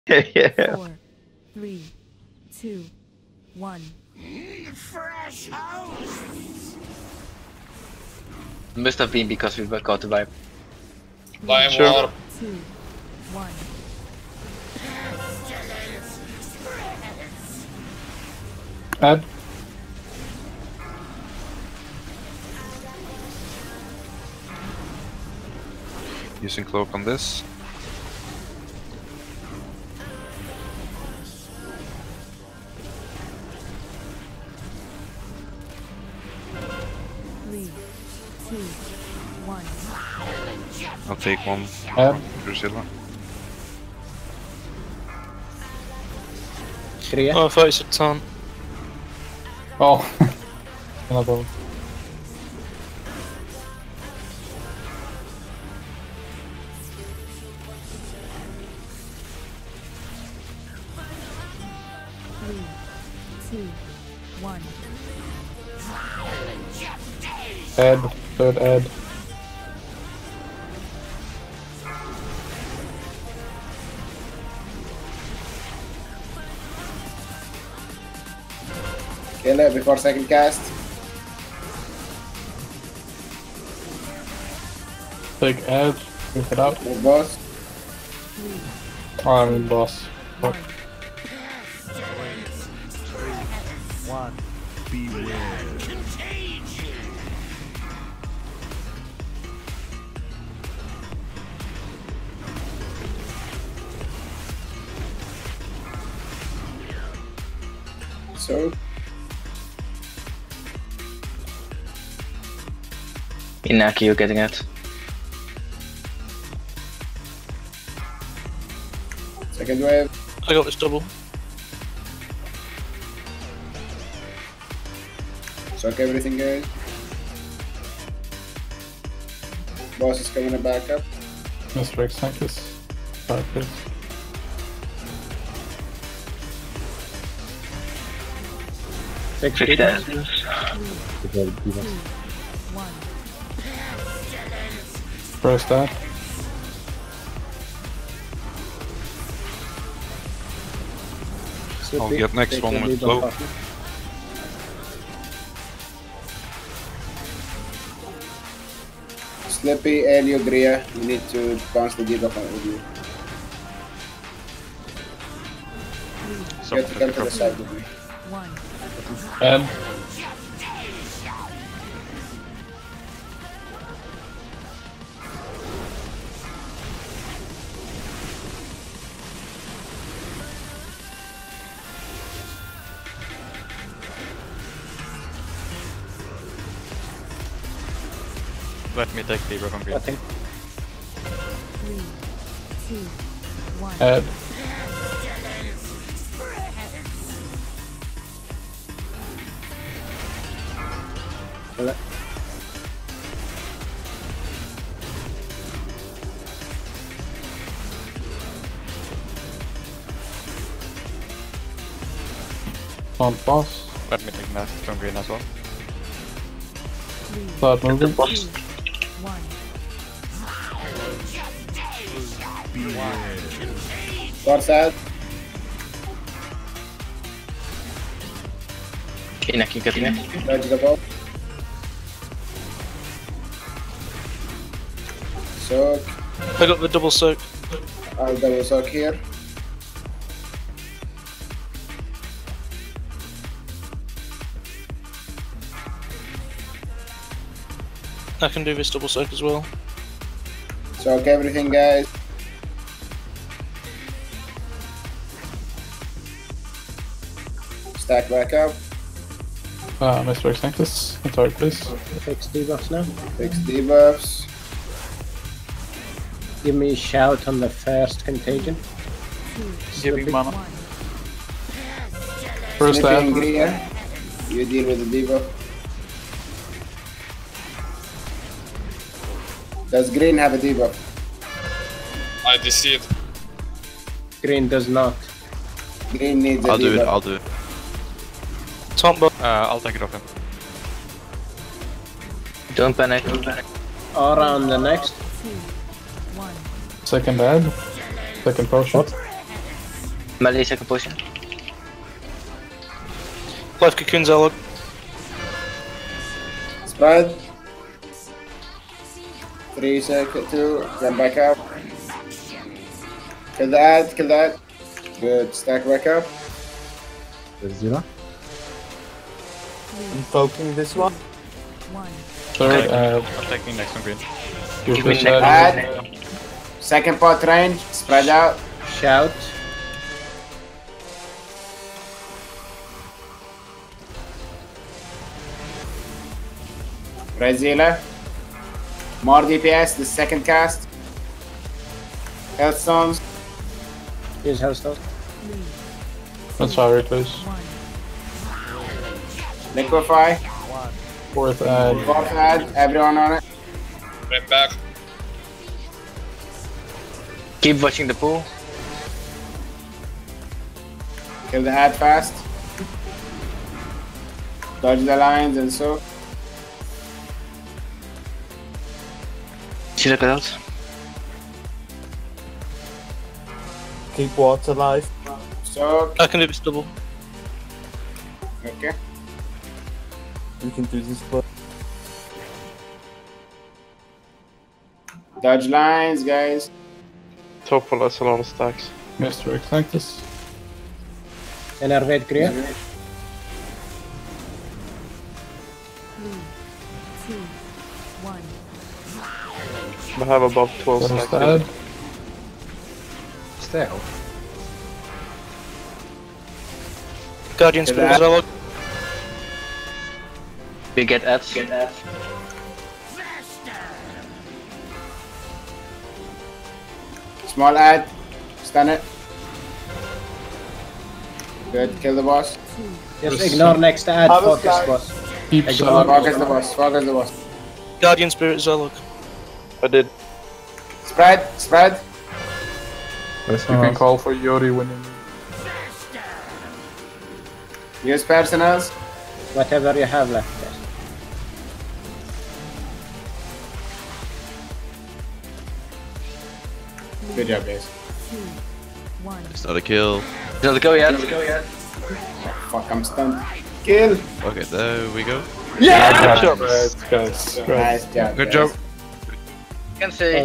Yeah. 4, 3, 2, 1. Fresh house. Must have been because we got the vibe. Lime Sure. water. 2, 1. Add. Using cloak on this. Three, two, one. I'll take one Add. from Drusilla. Three. Oh, I thought you said ton. Oh. Another one. Three, two, one. Add. Third add. Kill it before second cast. Take add. Move it out. Move boss. Three, Oh, I mean boss. one. One. Beware. So Inaki, you're getting it. second wave. I got this double. Soak everything, guys. Boss is coming back up. Mr. Xanthus. 5 please. Six 50 people. damage. Two, one. First add. I'll get next one with cloak. Slippy, Elio, Gria, you need to bounce the debuff on with you. You have to come to the side with me. One. Add. Let me take the from green. Nothing. 3, 2, 1. Add. Kill it. On boss. Let me take mask from green as well. 3, Start moving. 2, 1. Force add. Inaki getting it. Dodge the ball. Soak. I got the double soak. I'll double soak here. I can do this double soak as well. Soak everything, guys. Stack back up. Mr. Xanthus. Sorry, please. Fix debuffs now. Fix debuffs. Give me a shout on the first contagion. Giving mana. 1. First Slippy and add. Gria, you deal with the debuff. Does green have a debuff? I deceived. Green does not. Green needs a I'll do debuff. it, I'll do it. Top boss. I'll take it off him. Don't panic, don't panic. Aura on the next. 2, 1. Second add. Second potion. Melee second position. Life Cocoon Zerlog. Spread. 3 seconds, 2, then back up. Kill that, kill that. Good, stack back up. Zero. Three, Poking this one. 1. Third, I'm taking next on green. Give me first next. Add. Second pot range, spread out. Shout. Brazila. More DPS, the second cast. Healthstones. Use Hellstone. 3, That's fire please. 1. Liquefy. Fourth add. Fourth add, everyone on it. Bring back. Keep watching the pool. Kill the ad fast. Dodge the lines and so. See the cutout. Keep water alive. So, I can do this double. okay. We can do this play. Dodge lines, guys. Top of us a lot of stacks. Mr. Eclectus. Enervate Kriya. 3, 2, 1. I have above 12 stacks. Still. Guardian Kill Spirit that. Zerlog. We get ads. Small ad. Stun it. Good, kill the boss. 2, Just ignore next ad, focus boss. Keep Ignore Focus the boss, focus the boss. Guardian Spirit Zerlog. I did. Spread, spread. You can call for Yori when you need. Use personals. Whatever you have left. Guys. Good job, guys. 2, 1. It's not a kill. Does it go yet? Fuck, I'm stunned. Kill. Okay, there we go. Good job, guys. Nice job. Good guys. job. You can say